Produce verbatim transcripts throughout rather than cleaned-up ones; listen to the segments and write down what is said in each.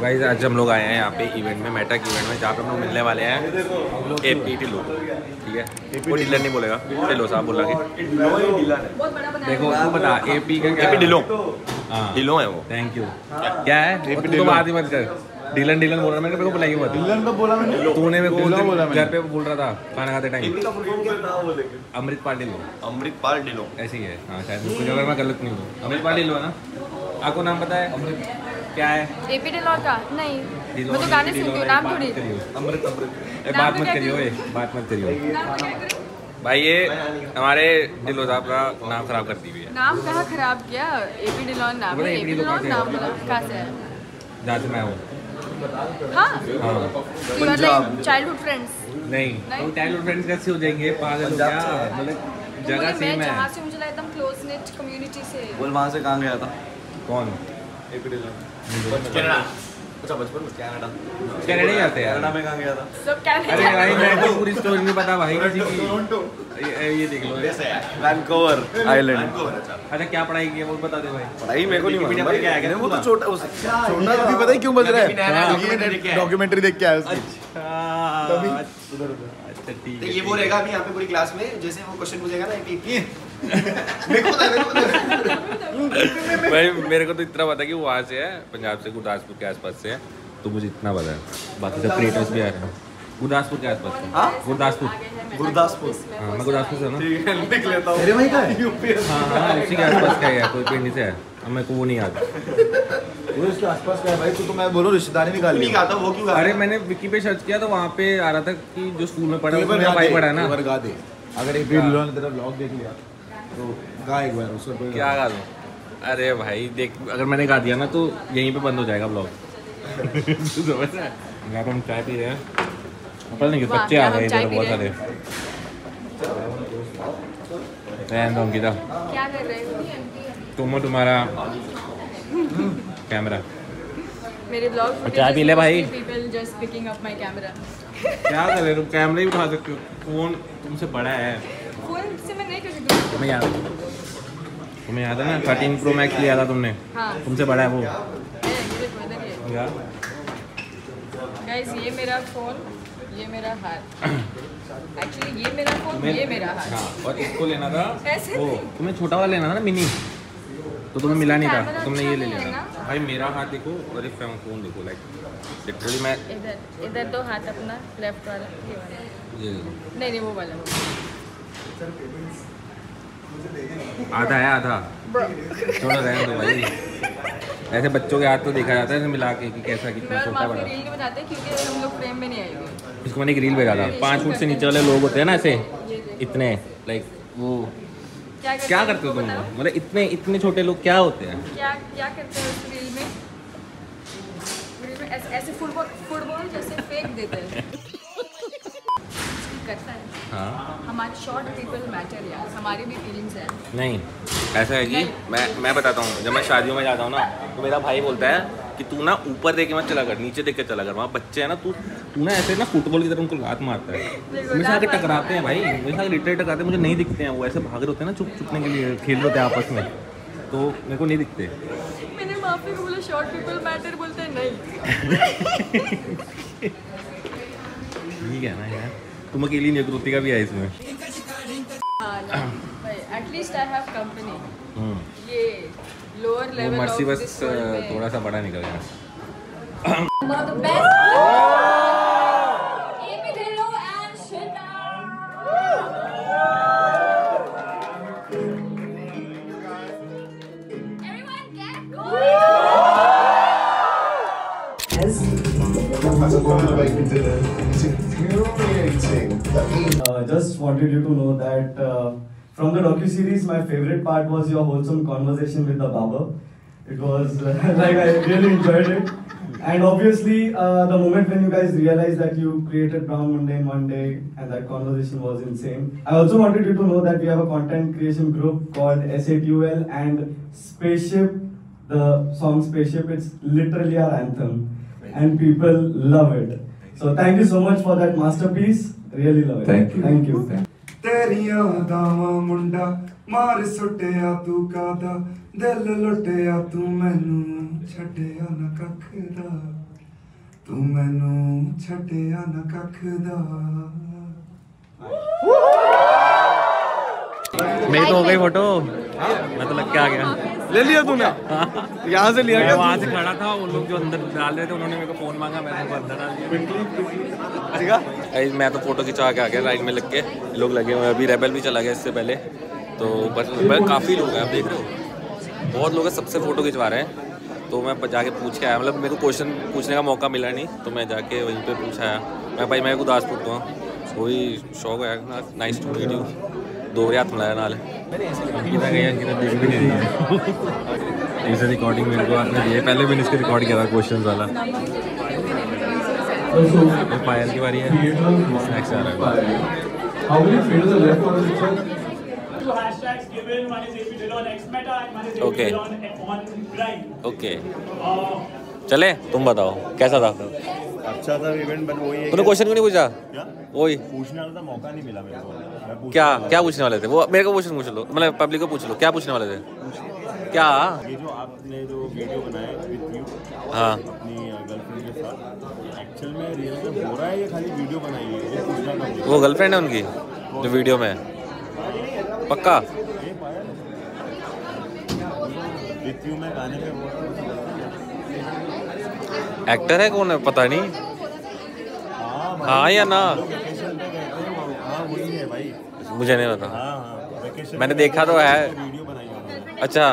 Guys आज हम लोग आए हैं यहाँ पे इवेंट में, मेटा के इवेंट में, जहाँ पे हम लोग मिलने वाले हैं ए पी टिल्लो। ठीक है, वो डीलर नहीं बोलेगा, टिल्लो साहब बोला कि देखो वो बता ए पी का क्या? टिल्लो, हाँ टिल्लो है वो। Thank you. क्या है तो बात ही मत कर, डीलन डीलन बोल रहा मैंने, मेरे को बुलाई मत। डीलन तो बोला मैंने, तूने मेरे को घर पे बोल रहा था खाना खाते टाइम। अमृतपाल ढिल्लो, अमृतपाल ढिल्लो ऐसे ही है हाँ शायद, मुझे अगर मैं गलत नहीं हूँ। अमृतपाल ढिल्लो है ना? आपको नाम पता है अमृत क्या है? एपी ढिल्लो का नहीं, मैं तो गाने सुनती हूँ, नाम थोड़ी। अमृत अमृत बात मत करियो, बात मत करियो भाई, ये हमारे ढिल्लो साहब का नाम खराब करती हुई है। नाम कहाँ खराब किया? एपी ढिल्लो नाम है, एपी ढिल्लो नाम बोला कहाँ से है? जहाँ से मैं हूँ। हाँ हाँ चाइल्डहुड फ्रेंड्स नहीं, तो चाइल्डहुड फ्रेंड्स कैसे हो जाएंगे पागल हो क्या? मतलब जगह सेम है। जहाँ से मुझे लगा एकदम क्लोज नेट कम्युनिटी से। बोल वहाँ से कहाँ गया था? कौन? AP Dhillon Canada. अच्छा बचपन में कनाडा कनाडा जाते हैं। कनाडा में कहाँ गया था? सब कनाडा। अरे भाई मेरे को पूरी स्टोरी नहीं पता भाई किसी की। ये, ये देख लो वैंकूवर आइलैंड। अच्छा क्या पढ़ाई की है वो बता दे भाई। पढ़ाई मेरे को नहीं मालूम भाई, क्या है वो तो छोटा छोटा अभी पता है क्यों बज रहा है? डॉक्यूमेंट्री देख के आया उसकी। अच्छा अच्छा ठीक है, ये वो रहेगा अभी यहाँ पे पूरी क्लास में, जैसे वो क्वेश्चन पूछेगा ना कि मेरे को पता है, मेरे को पता है भाई, मेरे को तो इतना पता है कि वो वहाँ से है, पंजाब से, गुरदासपुर के आसपास से है, तो मुझे इतना पता है। बाकी सब क्रिएटर्स भी आ रहे हैं गुरदासपुर के आसपास से। हाँ गुरदासपुर, गुरदासपुर हाँ मैं गुरदासपुर से हूँ ना, लिख लेता हूँ। तेरे वहीं का है? यूपी। हाँ हाँ उसी के आसपास का है, कोई पिंडी से है, अब मेरे को वो नहीं याद। वो इसके आसपास का है भाई, तू तो मैं बोलूँ रिश्तेदारी निकाल ली। वो क्यों? अरे मैंने विकी पे सर्च किया तो वहाँ पे आ रहा था कि जो स्कूल में पढ़ा है भाई पढ़ा है ना। गा दे, अगर एक ढिल्लो ने तेरा ब्लॉग देख लिया तो गा एक बार उसको। क्या गा दूँ? अरे भाई देख, अगर मैंने गा दिया ना तो यहीं पे बंद हो जाएगा ब्लॉग। यहाँ पे हम चाय पी रहे हैं, पता नहीं कि बच्चे आ गए इधर बहुत सारे। क्या कर रहे हो तुम? तुम्हारा कैमरा मेरे ब्लॉग चाय पी ले भाई। People just picking up my camera. क्या कर रहे हो? कैमरा ही उठा सकते हो, फोन तुमसे बड़ा है। फोन से मैं नहीं कर सकती। तुम्हें याद तुम्हें याद है ना थर्टीन प्रो मैक्स लिया था तुमने? हाँ। तुमसे बड़ा है वो यार। गाइस ये मेरा फोन, ये मेरा हाथ, एक्चुअली ये मेरा फोन, ये मेरा हाथ। हाँ, और इसको लेना था वो, तुम्हें छोटा वाला लेना था ना मिनी, तो तुम्हें मिला नहीं था, तुमने ये ले लिया। भाई मेरा हाथ देखो और एक फोन देखो, लाइक लिटरली मैं इधर इधर दो हाथ अपना, लेफ्ट वाला ये वाला, ये नहीं नहीं वो वाला आधा है, आधा थोड़ा रहने दो भाई। ऐसे बच्चों के हाथ तो देखा जाता है मिला के कि कैसा कितना छोटा बड़ा। रील नहीं बनाते क्योंकि हम लोग फ्रेम में नहीं आएंगे। इसको मैंने एक रील भेजा था, पाँच फुट से नीचे वाले लोग होते हैं ना ऐसे इतने, लाइक वो क्या करते, क्या करते हो तुम? मतलब इतने इतने छोटे लोग क्या होते हैं? क्या क्या करते हैं उस रील में? रील में ऐसे ऐसे फुटबॉल फुटबॉल जैसे फेंक देते हैं। करता है हाँ, हमारे शॉर्ट पीपल मैटर यार, हमारी भी फीलिंग्स हैं। नहीं ऐसा है कि मैं मैं बताता हूँ, जब मैं शादियों में जाता हूँ ना तो मेरा भाई बोलता है कि तू ना ऊपर देख के मत चला कर, नीचे देख के चला कर, वहाँ बच्चे हैं ना, तू तू ना ऐसे ना फुटबॉल की तरह उनको लात मारता है। मेरे साथ टकराते हैं भाई, मेरे साथ रिटेल टकराते हैं, मुझे नहीं दिखते हैं, वो ऐसे भाग रहे होते हैं ना छुप छुपने के लिए, खेल रहे होते हैं आपस में, तो मेरे को नहीं दिखते। मैंने माफी को बोला शॉर्ट पीपल मैटर, बोलते हैं नहीं। ठीक है ना यार, तुम अकेली नहीं, कृतिका भी है इसमें। At least I have company. ये लोअर लेवल मर्सी बस थोड़ा सा बड़ा निकल गया। Uh, just wanted you to know that uh, from the docu-series, my favorite part was your wholesome conversation with the barber. It was uh, like I really enjoyed it. And obviously, uh, the moment when you guys realized that you created Brown Monday in one day, and that conversation was insane. I also wanted you to know that we have a content creation group called S A T U L, and Spaceship, the song Spaceship, it's literally our anthem. And people love it. So thank you so much for that masterpiece. Really love it. Thank you. Thank you. तेरिया दावा मुंडा मार सुटिया तू कादा दिल लुटिया तू मैनू छड्डिया ना कखदा तू मैनू छटिया न कख दा। मेरी तो हो गई फोटो। मैं तो लग के आ गया। ले लिया तूने? यहाँ से लिया मैं क्या? वहाँ से खड़ा था, उन लोग जो अंदर डाल रहे थे उन्होंने मेरे को फोन मांगा, मैंने उनको अंदर डाल दिया। मैं तो फोटो खिंचा के आ गया लाइन में लग के, लोग लगे हुए। अभी रेबल भी चला गया इससे पहले, तो बस काफ़ी लोग हैं, आप देख रहे हो बहुत लोग हैं, सबसे फ़ोटो खिंचवा रहे हैं। तो मैं जाके पूछ के आया, मतलब मेरे को क्वेश्चन पूछने का मौका मिला नहीं, तो मैं जाके वहीं पे पूछा आया। मैं भाई मैं गुरदासपुर तो हूँ, वही शौक है। Nice to meet you. दो हाथ मिलाया नाल अंकिता गई, अंकिता देख भी नहीं रही है। इसे रिकॉर्डिंग मेरे को आपने दिए, पहले मैंने इसको रिकॉर्ड किया था क्वेश्चन वाला। पायल की बारी है, स्नैक्स आ रहा है। ओके ओके चले, तुम बताओ कैसा था? अच्छा था इवेंट, बट वही है। तूने क्वेश्चन क्यों नहीं पूछा? वही पूछने वाला था, मौका नहीं मिला मेरे को। क्या क्या पूछने वाले थे? वो मेरे को क्वेश्चन पूछ लो, मतलब पब्लिक को पूछ लो, क्या पूछने वाले थे? क्या ये जो आपने जो वीडियो बनाया विद यू, हाँ अपनी गर्लफ्रेंड के साथ, एक्चुअल में रियल में हो रहा है ये खाली वीडियो बनाई है? ये पूछना था। वो गर्लफ्रेंड है उनकी जो वीडियो में? पक्का? विद यू में गाने में वो एक्टर है, कौन है पता नहीं। हाँ या ना? वेकेशन पे गए थे। हाँ वही है भाई, मुझे नहीं पता। हाँ हाँ वेकेशन मैंने देखा तो है। वीडियो बनाई है। अच्छा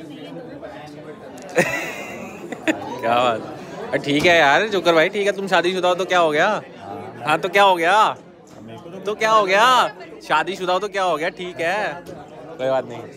क्या बात। ठीक है यार जोकर भाई, ठीक है, तुम शादीशुदा हो तो क्या हो गया? हाँ तो क्या हो गया? तो क्या हो गया? शादीशुदा हो तो क्या हो गया? ठीक है, कोई बात नहीं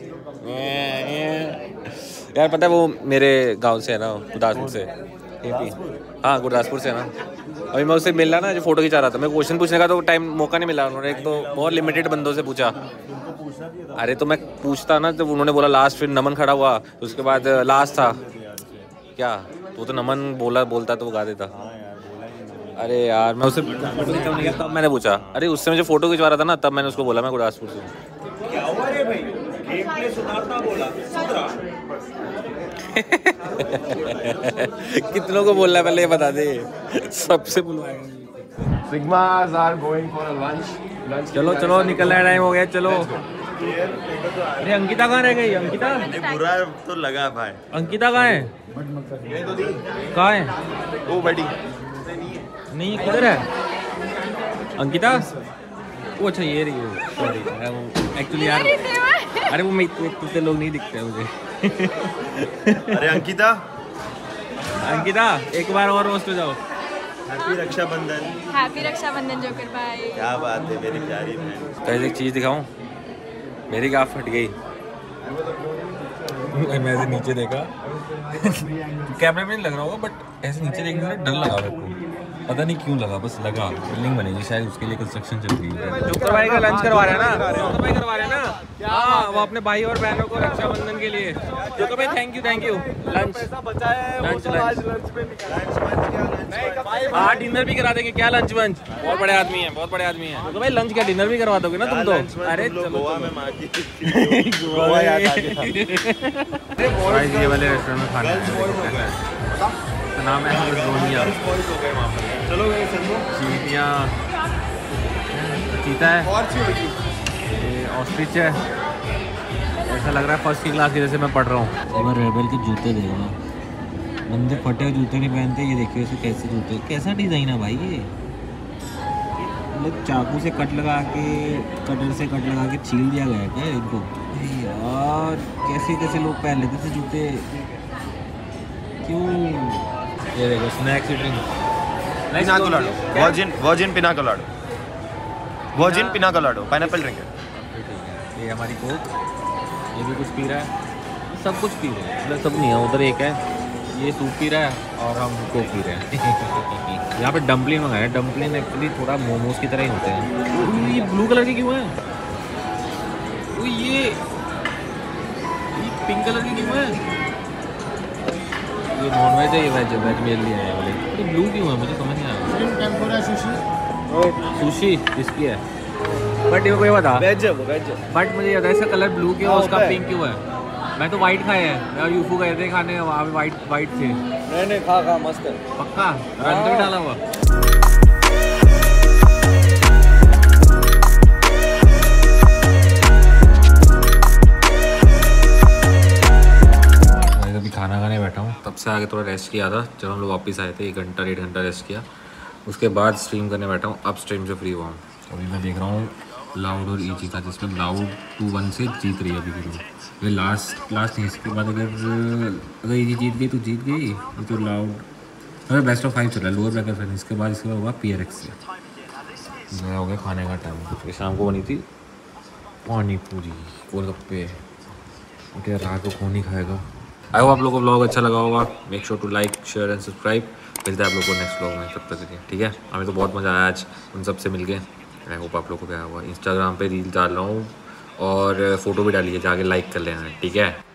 यार। पता है वो मेरे गांव से है ना, गुरदासपुर से। एपी, हाँ गुरदासपुर से है ना। अभी मैं उससे मिला ना, जो फोटो खिंचा रहा था, मैं क्वेश्चन पूछने का तो टाइम मौका नहीं मिला। उन्होंने एक तो बहुत लिमिटेड बंदों से पूछा। अरे तो मैं पूछता ना, तो उन्होंने बोला लास्ट, फिर नमन खड़ा हुआ, उसके बाद लास्ट था क्या? तो तो नमन बोला बोलता तो वो गा देता। अरे यार मैं उससे फोटो खिंचवाने गया तब मैंने पूछा। अरे उससे मुझे फोटो खिंचवा रहा था ना, तब मैंने उसको बोला मैं गुरदासपुर से हूँ। क्या हुआ रे भाई? गेम प्ले सुधारना बोला, सुधरा। कितनों को बोलना है पहले ये बता दे, सबसे बुलवाएगा। Sigmas are going for a lunch. Lunch. चलो चलो निकलने का टाइम हो गया, चलो। अरे अंकिता कहाँ रह गई? अंकिता बुरा तो लगा भाई। अंकिता कहाँ है? कहाँ है? वो बैठी। नहीं किधर है अंकिता? वो अच्छा ये रही है, सॉरी एक्चुअली यार। अरे वो मैं इतने लोग नहीं दिखते हैं मुझे। अरे अंकिता, अंकिता एक बार और रोस्ट हो जाओ। Happy Rakshabandhan. Happy Rakshabandhan joker भाई। क्या बात है मेरी प्यारी बहन। कैसे एक चीज़ दिखाऊं? मेरी गाफ फट गई। मैं ऐसे नीचे देखा, कैमरे में नहीं लग रहा होगा, बट ऐसे नीचे देखने से डर लगा मेरे को, पता नहीं क्यों लगा, बस लगा। बिल्डिंग बनेगी शायद, उसके लिए कंस्ट्रक्शन चल रही है। जोकर भाई का लंच करवा रहे हैं ना? जोकर भाई करवा रहे हैं ना? हाँ, वो अपने भाई और बहनों को रक्षाबंधन के लिए। जोकर भाई thank you thank you. Lunch lunch lunch हाँ डिनर भी करा देंगे। क्या लंच वंच? बहुत बड़े आदमी हैं, बहुत बड़े आदमी हैं। जोकर भाई लंच क्या डिनर भी करवा दोगे ना तुम तो? अरे गोवा में मार के गोवा याद आ गया। ये वाले रेस्टोरेंट में खाना है, नाम है रोनिया। चलो चीटियाँ, चीता है, ऑस्ट्रिच है। ऐसा लग रहा है फर्स्ट की क्लास की जैसे मैं पढ़ रहा हूँ। एक बार रेबल के जूते देखना, बंदे फटे हुए जूते नहीं पहनते। ये देखिए इसे कैसे जूते, कैसा डिज़ाइन है भाई ये। मतलब चाकू से कट लगा के, कटर से कट लगा के छील दिया गया है क्या इनको? यार कैसे कैसे लोग पहन लेते थे जूते, क्यों? ये देखो स्नैक्स ड्रिंक, पिना कोलाडो, वर्जिन वर्जिन पिना कोलाडो, वर्जिन पिना कोलाडो, पाइनएप्पल ड्रिंक है। ये हमारी कोक, ये भी कुछ पी रहा है, सब कुछ पी रहे हैं, मतलब सब नहीं है। उधर एक है ये सूप पी रहा है और हम कोक पी रहे हैं। यहाँ पे डम्पलिंग मंगाया है। डम्पलिंग एक्चुअली थोड़ा मोमोज की तरह ही होते हैं। ये ब्लू कलर के क्यों है? ये पिंक कलर की क्यों है? ये नॉन वेज है, ये वेज है। वेज मेरे लिए है वाले। ये ब्लू क्यों है मुझे समझ नहीं आया। सुशी इसकी है, बट ये कोई बता वेज है वो, वेज है। बट मुझे याद है इसका कलर ब्लू क्यों, उसका पिंक क्यों है? मैं तो वाइट खाए हैं, मैं यूफू गए थे खाने, वहाँ पे वाइट वाइट थे। नहीं नहीं खा खा मस्त है पक्का रन तो डाला हुआ अभी खाना खाने बैठा हूँ तब से आगे थोड़ा रेस्ट किया था जब हम लोग वापस आए थे एक घंटा डेढ़ घंटा रेस्ट किया उसके बाद स्ट्रीम करने बैठा हूँ अब स्ट्रीम से फ्री हुआ हूँ अभी मैं देख रहा हूँ लाउड और ईजी का जिसमें लाउड टू वन से जीत रही है अभी भी ये लास्ट लास्ट नहीं इसके बाद अगर अगर ईजी जीत गई तो जीत गई ये तो लाउड अगर बेस्ट ऑफ फाइव चल रहा है लोअर ब्रैकेट फिर इसके बाद इसके बाद होगा पी आर एक्स से हो गया खाने का टाइम शाम को बनी थी पानी पूरी गोलगप्पे ओके रात को कौन ही खाएगा आई होप आप लोगों को व्लॉग अच्छा लगा होगा make sure to like share and subscribe मिलता है आप लोगों को नेक्स्ट व्लॉग में तब तक के लिए ठीक है हमें तो बहुत मज़ा आया आज उन सब से मिल के आई होप आप लोगों को क्या हुआ इंस्टाग्राम पे रील डाल रहा हूँ और फोटो भी डालिए जाके लाइक कर लेना ठीक है।